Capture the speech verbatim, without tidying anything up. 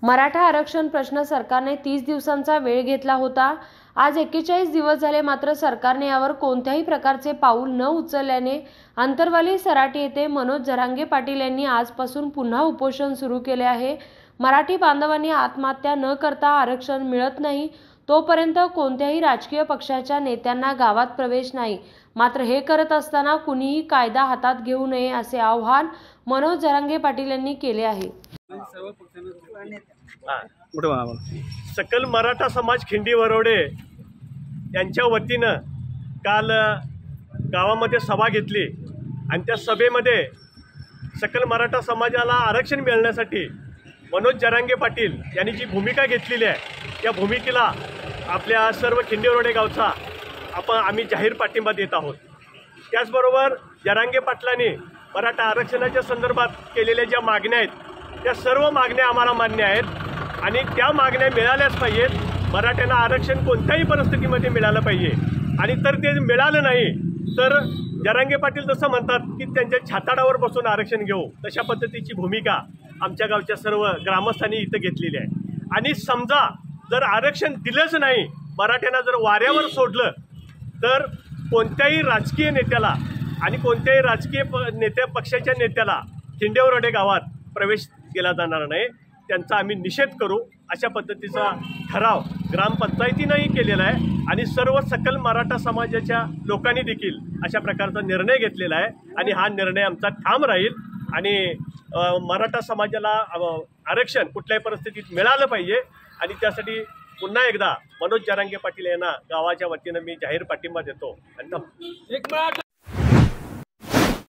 मराठा आरक्षण प्रश्न सरकारने तीस दिवसांचा वेळ घेतला होता। आज एक्केचाळीस दिवस झाले, मात्र सरकारने यावर कोणत्याही प्रकारचे पाऊल न उचलल्याने अंतरवाली सराटी येथे मनोज जरांगे पाटील यांनी आजपासून पुन्हा उपोषण सुरू केले आहे। मराठी बांधवांनी आत्महत्या न करता आरक्षण मिळत नाही तोपर्यंत कोणत्याही राजकीय पक्षाच्या नेत्यांना गावात प्रवेश नाही। मात्र हे करत असताना कुणीही कायदा हातात घेऊ नये असे आवाहन मनोज जरांगे पाटील यांनी केले आहे। सकल मराठा समाज खिंडी वरोडे यांच्या वतीनं काल गावामध्ये सभा घेतली आणि त्या सभेमध्ये सकल मराठा समाजाला आरक्षण मिळण्यासाठी मनोज जरांगे पाटील यांनी जी भूमिका घेतलेली आहे त्या भूमिकेला आपल्या सर्व खिंडी वरोडे गावचा आपण आम्ही जाहीर पाठिंबा देत आहोत। त्याचबरोबर जरांगे पाटलांनी मराठा आरक्षणाच्या संदर्भात केलेल्या ज्या मागण्या आहेत त्या सर्व मागण्या आम्हाला मान्य आहेत आणि त्या मागण्या मिळाल्याच पाहिजेत। मराठ्यांना आरक्षण कोणत्याही परिस्थितीमध्ये मिळालं पाहिजे आणि तर ते मिळालं नाही तर जरांगे पाटील जसं म्हणतात की त्यांच्या छाताडावर बसून आरक्षण घेऊ, तशा पद्धतीची भूमिका आमच्या गावच्या सर्व ग्रामस्थांनी इथं घेतलेली आहे। आणि समजा जर आरक्षण दिलंच नाही, मराठ्यांना जर वाऱ्यावर सोडलं तर कोणत्याही राजकीय नेत्याला आणि कोणत्याही राजकीय प नेत्या पक्षाच्या नेत्याला खिंडी वरोडे गावात प्रवेश केला जाणार नाही, त्यांचा आम्ही निषेध करू अशा पद्धतीचा ठराव ग्रामपंचायतीनंही केलेला आहे आणि सर्व सकल मराठा समाजाच्या लोकांनी देखील अशा प्रकारचा निर्णय घेतलेला आहे आणि हा निर्णय आमचा ठाम राहील आणि मराठा समाजाला आरक्षण कुठल्याही परिस्थितीत मिळालं पाहिजे आणि त्यासाठी पुन्हा एकदा मनोज जरांगे पाटील यांना गावाच्या वतीनं मी जाहीर पाठिंबा देतो।